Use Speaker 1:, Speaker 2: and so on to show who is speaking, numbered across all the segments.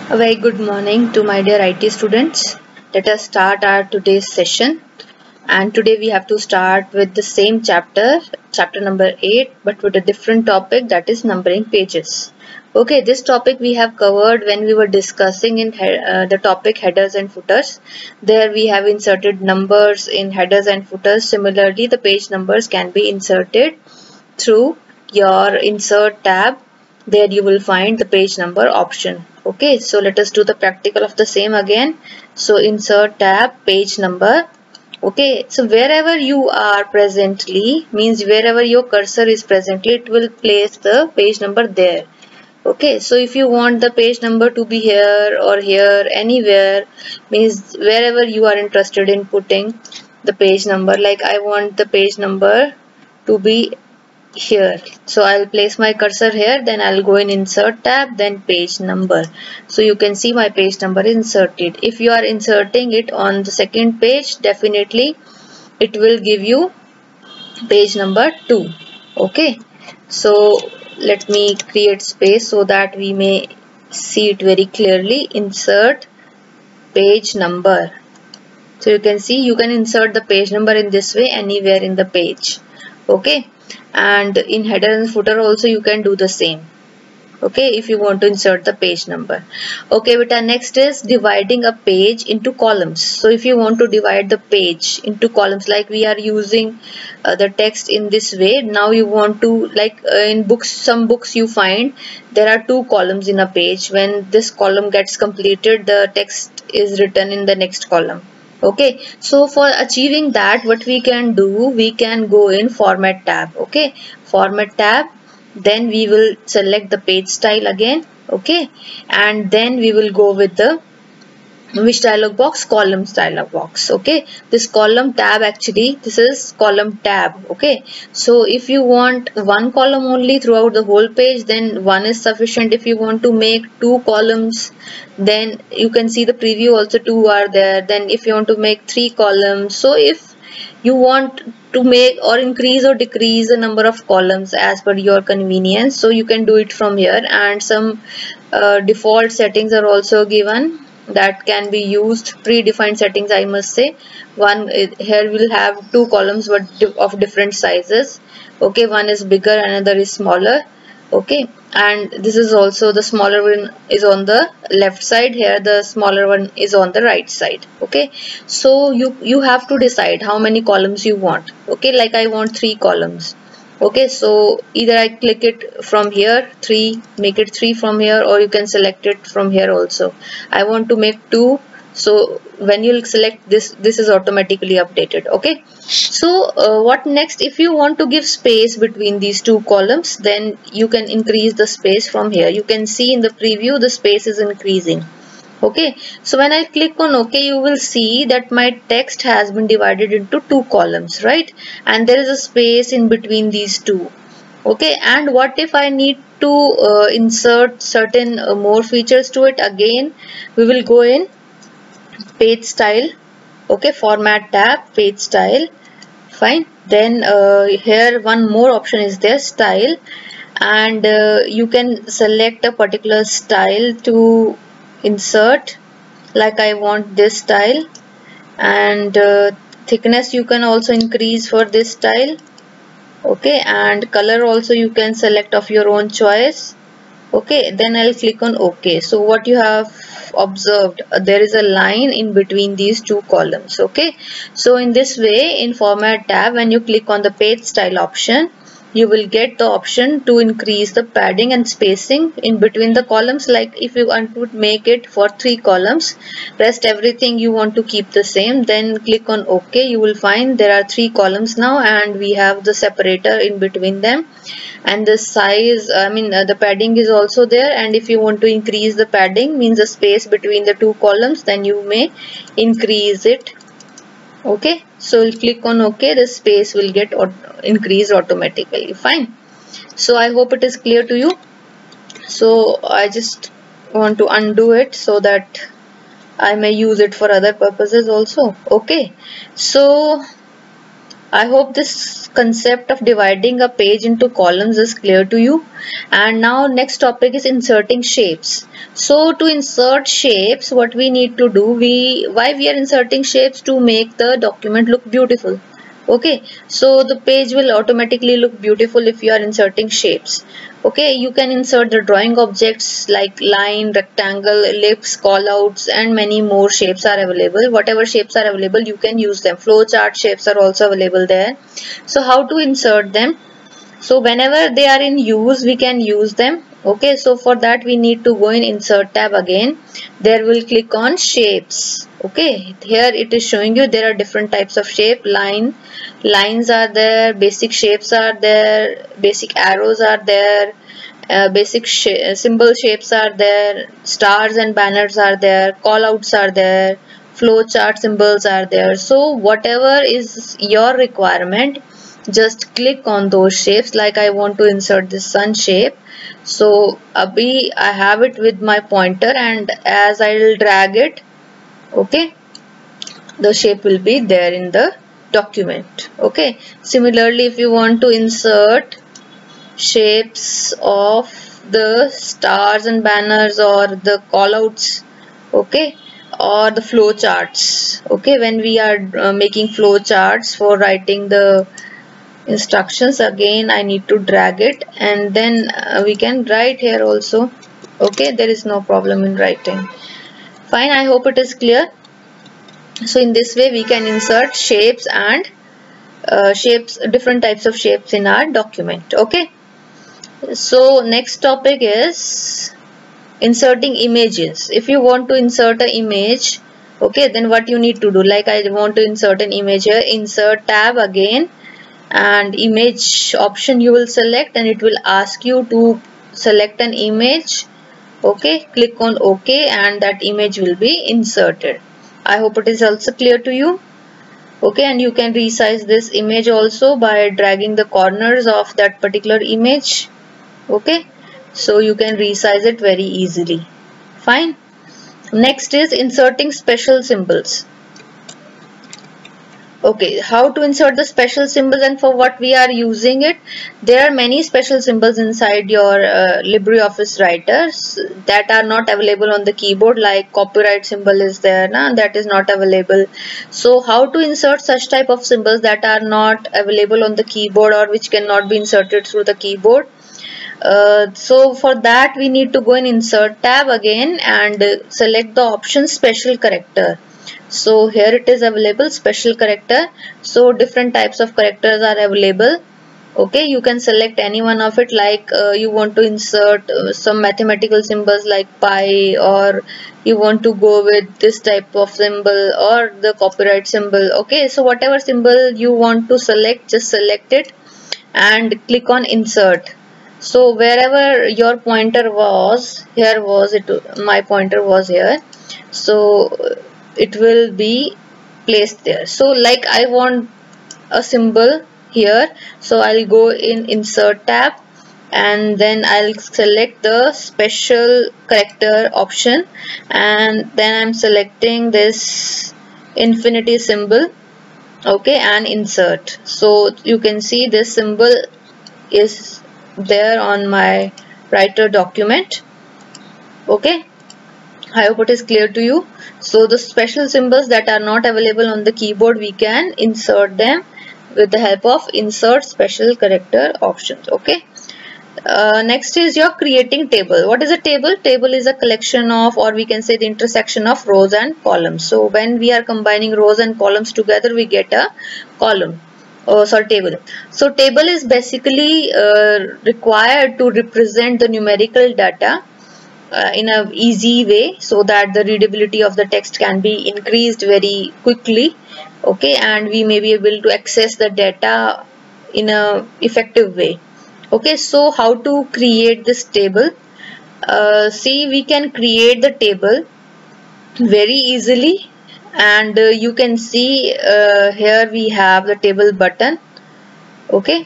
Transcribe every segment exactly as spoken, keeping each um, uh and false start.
Speaker 1: A very good morning to my dear I T students. Let us start our today's session. And today we have to start with the same chapter, chapter number eight, but with a different topic, that is numbering pages. Okay, this topic we have covered when we were discussing in uh, the topic headers and footers. There we have inserted numbers in headers and footers. Similarly, the page numbers can be inserted through your insert tab. There you will find the page number option. Okay, so let us do the practical of the same again. So insert tab, page number. Okay, so wherever you are presently, means wherever your cursor is presently, it will place the page number there. Okay, so if you want the page number to be here or here, anywhere, means wherever you are interested in putting the page number, like I want the page number to be here, so I'll place my cursor here, then I'll go in insert tab, then page number. So you can see my page number inserted. If you are inserting it on the second page, definitely it will give you page number two. Okay, so let me create space so that we may see it very clearly. Insert page number. So you can see you can insert the page number in this way anywhere in the page. Okay, and in header and footer also you can do the same. Okay, if you want to insert the page number. Okay, but our next is dividing a page into columns. So if you want to divide the page into columns, like we are using uh, the text in this way, now you want to, like uh, in books, some books you find there are two columns in a page. When this column gets completed, the text is written in the next column. Okay, so for achieving that, what we can do, we can go in format tab. Okay, format tab, then we will select the page style again. Okay, and then we will go with the which dialog box, columns dialog box. Okay, this column tab, actually this is column tab. Okay, so if you want one column only throughout the whole page, then one is sufficient. If you want to make two columns, then you can see the preview also, two are there. Then if you want to make three columns, so if you want to make or increase or decrease the number of columns as per your convenience, so you can do it from here. And some uh, default settings are also given that can be used, predefined settings I must say. One, here we'll have two columns but of different sizes. Okay, one is bigger, another is smaller. Okay, and this is also, the smaller one is on the left side, here the smaller one is on the right side. Okay, so you you have to decide how many columns you want. Okay, like I want three columns. Okay, so either I click it from here, three, make it three from here, or you can select it from here also. I want to make two, so when you select this, this is automatically updated. Okay, so uh, what next? If you want to give space between these two columns, then you can increase the space from here. You can see in the preview the space is increasing. Okay, so when I click on OK, you will see that my text has been divided into two columns, right? And there is a space in between these two. Okay, and what if I need to uh, insert certain uh, more features to it? Again, we will go in page style. Okay, format tab, page style. Fine. Then uh, here one more option is there, style, and uh, you can select a particular style to insert. Like I want this style, and uh, thickness you can also increase for this style. Okay, and color also you can select of your own choice. Okay, then I'll click on OK. So what you have observed, uh, there is a line in between these two columns. Okay, so in this way, in format tab, when you click on the page style option, you will get the option to increase the padding and spacing in between the columns. Like if you want to make it for three columns, rest everything you want to keep the same, then click on OK. You will find there are three columns now, and we have the separator in between them, and the size, I mean uh, the padding is also there. And if you want to increase the padding, means the space between the two columns, then you may increase it. Okay, so we'll click on OK. The space will get increased automatically. Fine. So I hope it is clear to you. So I just want to undo it so that I may use it for other purposes also. Okay, so I hope this concept of dividing a page into columns is clear to you. And now next topic is inserting shapes. So to insert shapes, what we need to do, we why we are inserting shapes? To make the document look beautiful. Okay, so the page will automatically look beautiful if you are inserting shapes. Okay, you can insert the drawing objects like line, rectangle, ellipse, callouts, and many more shapes are available. Whatever shapes are available, you can use them. Flowchart shapes are also available there. So how to insert them? So whenever they are in use, we can use them. Okay, so for that we need to go in insert tab again. There we'll click on shapes. Okay, here it is showing you there are different types of shape. Line, lines are there, basic shapes are there, basic arrows are there, uh, basic sh symbol shapes are there, stars and banners are there, callouts are there, flowchart symbols are there. So whatever is your requirement, just click on those shapes. Like I want to insert this sun shape, so abhi I have it with my pointer, and as I will drag it, okay, the shape will be there in the document. Okay, similarly if you want to insert shapes of the stars and banners or the callouts, okay, or the flow charts, okay, when we are uh, making flow charts for writing the instructions, again I need to drag it, and then uh, we can write here also. Okay, there is no problem in writing. Fine, I hope it is clear. So in this way we can insert shapes and uh, shapes, different types of shapes in our document. Okay, so next topic is inserting images. If you want to insert an image, okay, then what you need to do, like I want to insert an image here, insert tab again, and image option you will select, and it will ask you to select an image. Okay, click on OK, and that image will be inserted. I hope it is also clear to you. Okay, and you can resize this image also by dragging the corners of that particular image. Okay, so you can resize it very easily. Fine. Next is inserting special symbols. Okay, how to insert the special symbols and for what we are using it? There are many special symbols inside your uh, LibreOffice writers that are not available on the keyboard, like copyright symbol is there, na? That is not available. So how to insert such type of symbols that are not available on the keyboard or which cannot be inserted through the keyboard? Uh, so for that we need to go in insert tab again and uh, select the option special character. So here it is available, special character. So different types of characters are available. Okay, you can select any one of it, like uh, you want to insert uh, some mathematical symbols like pi, or you want to go with this type of symbol or the copyright symbol. Okay, so whatever symbol you want to select, just select it and click on insert. So wherever your pointer was, here was it, my pointer was here, so it will be placed there. So like I want a symbol here, so I'll go in insert tab and then I'll select the special character option, and then I'm selecting this infinity symbol. Okay, and insert. So you can see this symbol is there on my writer document. Okay, I hope it is clear to you. So the special symbols that are not available on the keyboard, we can insert them with the help of insert special character options. Okay, uh, next is your creating table. What is a table? Table is a collection of, or we can say the intersection of rows and columns. So when we are combining rows and columns together, we get a column. Oh, sorry, table. So table is basically uh, required to represent the numerical data uh, in a easy way, so that the readability of the text can be increased very quickly. Okay, and we may be able to access the data in a effective way. Okay, so how to create this table? Uh, see, we can create the table very easily. And uh, you can see uh, here we have the table button. Okay,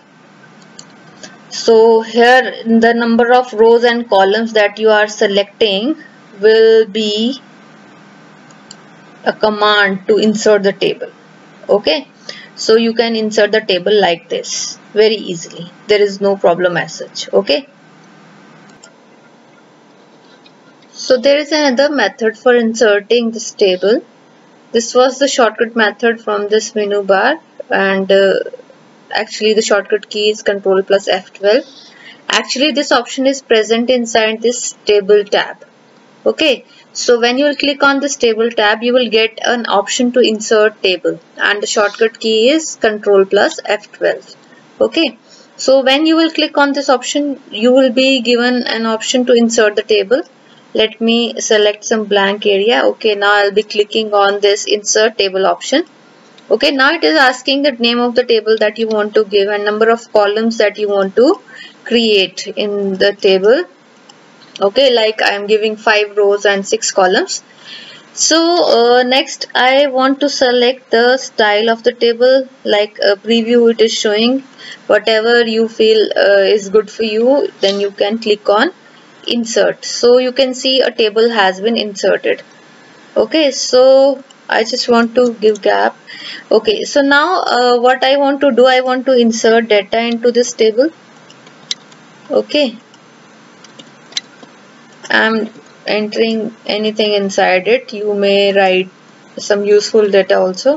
Speaker 1: so here the number of rows and columns that you are selecting will be a command to insert the table. Okay, So you can insert the table like this very easily. There is no problem as such. Okay. So there is another method for inserting this table. This was the shortcut method from this menu bar, and uh, actually the shortcut key is control plus F twelve. Actually this option is present inside this table tab. Okay, so when you will click on this table tab, you will get an option to insert table, and the shortcut key is control plus F twelve. Okay, so when you will click on this option, you will be given an option to insert the table. Let me select some blank area. Okay, now I'll be clicking on this insert table option. Okay, now it is asking the name of the table that you want to give and number of columns that you want to create in the table. Okay, like I am giving five rows and six columns. So uh, next I want to select the style of the table. Like a preview, it is showing whatever you feel uh, is good for you, then you can click on insert. So you can see a table has been inserted. Okay, so I just want to give gap. Okay, so now uh, what I want to do, I want to insert data into this table. Okay, I'm entering anything inside it. You may write some useful data also.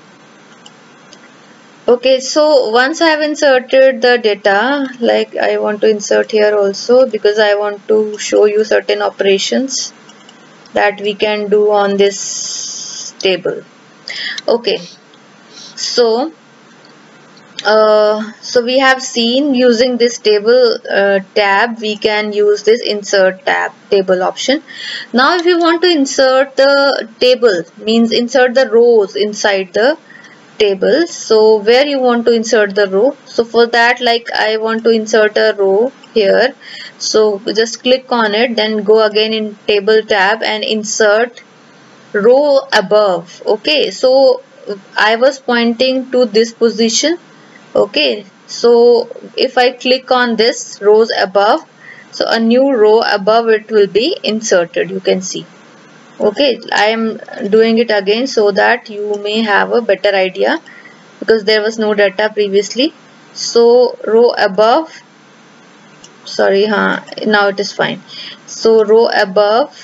Speaker 1: Okay, so once I have inserted the data, like I want to insert here also, because I want to show you certain operations that we can do on this table. Okay, so uh, so we have seen using this table uh, tab, we can use this insert tab table option. Now if you want to insert the table, means insert the rows inside the table, so where you want to insert the row? So for that, like I want to insert a row here, so just click on it, then go again in table tab and insert row above. Okay, so I was pointing to this position. Okay, so if I click on this rows above, so a new row above it will be inserted, you can see. Okay, I am doing it again so that you may have a better idea, because there was no data previously. So row above, sorry, huh, now it is fine. So row above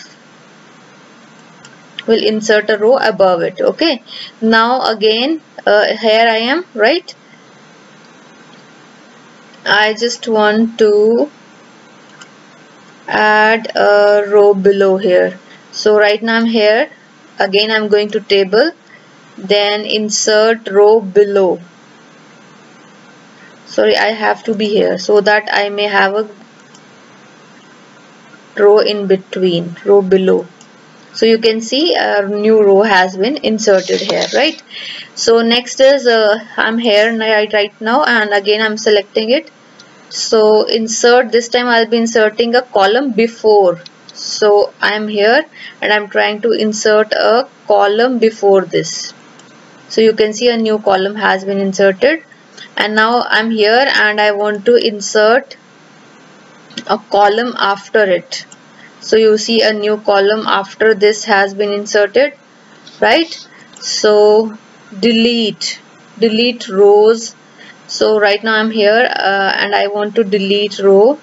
Speaker 1: will insert a row above it. Okay, now again uh, here I am, right? I just want to add a row below here. So right now I'm here, again I'm going to table, then insert row below. Sorry, I have to be here so that I may have a row in between, row below. So you can see a new row has been inserted here, right? So next is uh, I'm here right, right now, and again I'm selecting it. So insert, this time I'll be inserting a column before. So I'm here and I'm trying to insert a column before this. So you can see a new column has been inserted, and now I'm here and I want to insert a column after it. So you see a new column after this has been inserted, right? So delete, delete rows. So right now I'm here uh, and I want to delete row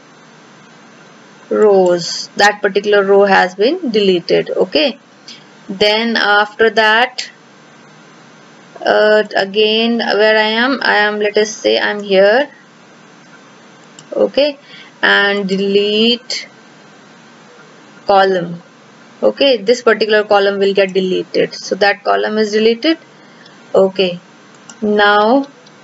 Speaker 1: rows. That particular row has been deleted. Okay, then after that uh, again where I am I am let us say I'm here. Okay, and delete column. Okay, this particular column will get deleted, so that column is deleted. Okay, now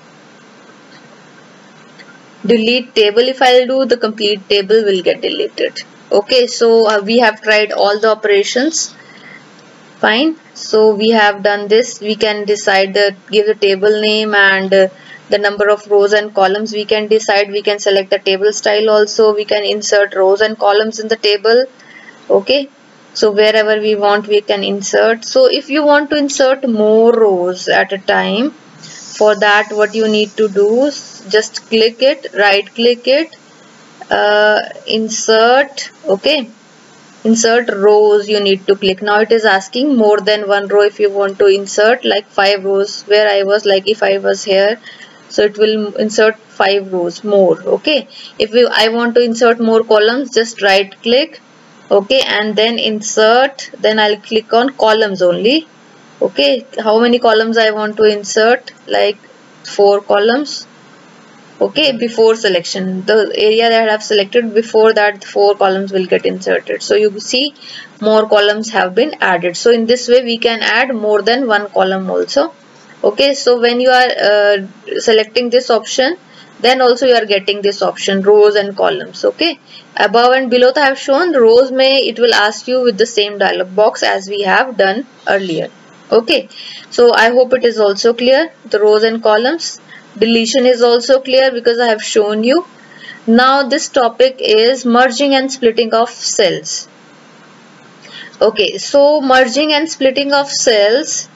Speaker 1: delete table. If I'll do, the complete table will get deleted. Okay, so uh, we have tried all the operations. Fine, so we have done this. We can decide the give the table name and uh, the number of rows and columns. We can decide, we can select the table style also. We can insert rows and columns in the table. Okay, so wherever we want we can insert. So if you want to insert more rows at a time, for that what you need to do is just click it, right click it, uh, insert. Okay, insert rows you need to click. Now it is asking more than one row if you want to insert like five rows, where I was like if I was here, so it will insert five rows more. Okay, if you, I want to insert more columns, just right click, okay, and then insert, then I'll click on columns only. Okay, how many columns I want to insert, like four columns. Okay, before selection, the area that I have selected, before that four columns will get inserted. So you see more columns have been added. So in this way we can add more than one column also. Okay, so when you are uh, selecting this option, then also you are getting this option, rows and columns. Okay, above and below I have shown rows, may it will ask you with the same dialog box as we have done earlier. Okay, so I hope it is also clear, the rows and columns. Deletion is also clear because I have shown you. Now this topic is merging and splitting of cells. Okay, so merging and splitting of cells,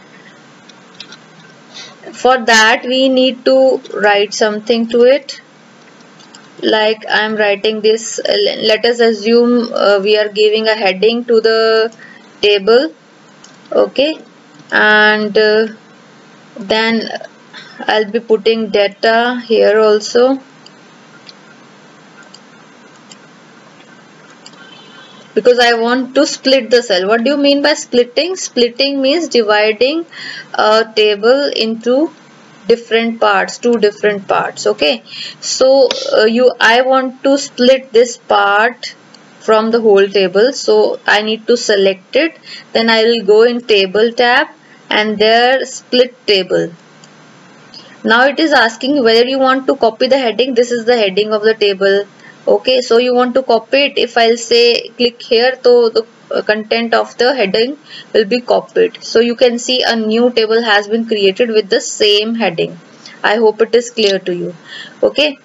Speaker 1: for that we need to write something to it. Like I am writing this, let us assume uh, we are giving a heading to the table. Okay, and uh, then I'll be putting data here also, because I want to split the cell. What do you mean by splitting? Splitting means dividing a table into different parts, two different parts. Okay, so uh, you I want to split this part from the whole table, so I need to select it. Then I will go in table tab and there split table. Now it is asking whether you want to copy the heading. This is the heading of the table. Okay, so you want to copy it. If I'll say click here, so the content of the heading will be copied. So you can see a new table has been created with the same heading. I hope it is clear to you. Okay,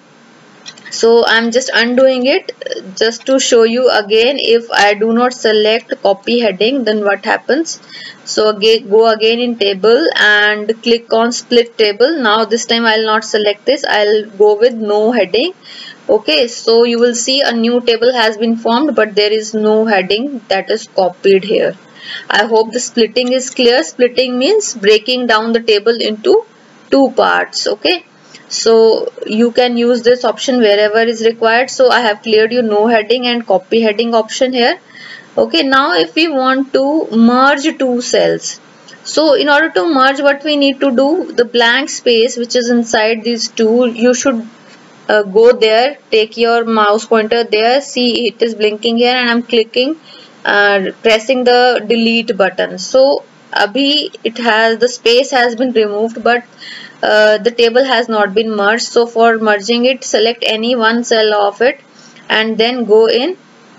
Speaker 1: so I'm just undoing it just to show you again. If I do not select copy heading, then what happens? So again, go again in table and click on split table. Now this time I'll not select this, I'll go with no heading. Okay, so you will see a new table has been formed, but there is no heading that is copied here. I hope the splitting is clear. Splitting means breaking down the table into two parts. Okay, so you can use this option wherever is required. So I have cleared you no heading and copy heading option here. Okay, now if we want to merge two cells, so in order to merge, what we need to do, the blank space which is inside these two, you should uh, go there, take your mouse pointer there, see it is blinking here, and I'm clicking, uh, pressing the delete button. So abhi it has, the space has been removed, but uh, the table has not been merged. So for merging it, select any one cell of it and then go in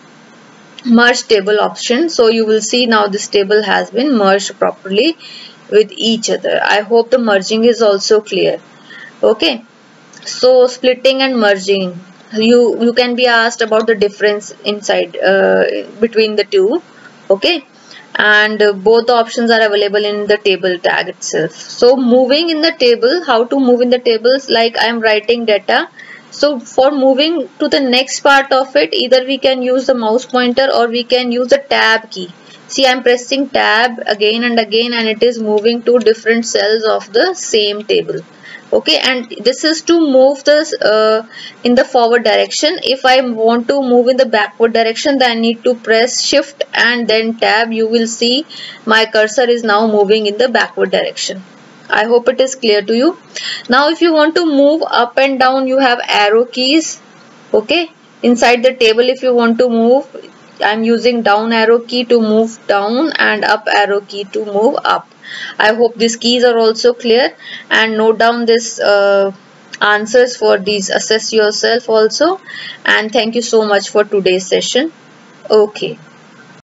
Speaker 1: merge table option. So you will see now this table has been merged properly with each other. I hope the merging is also clear. Okay, so splitting and merging, you you can be asked about the difference inside uh, between the two. Okay, and uh, both the options are available in the table tag itself. So moving in the table, how to move in the tables, like I am writing data. So for moving to the next part of it, either we can use the mouse pointer or we can use the tab key. See, I am pressing tab again and again and it is moving to different cells of the same table. Okay, and this is to move this uh, in the forward direction. If I want to move in the backward direction, then I need to press shift and then tab. You will see my cursor is now moving in the backward direction. I hope it is clear to you. Now if you want to move up and down, you have arrow keys. Okay, inside the table, if you want to move, I am using down arrow key to move down and up arrow key to move up. I hope these keys are also clear, and note down this uh, answers for these, assess yourself also. And thank you so much for today's session. Okay.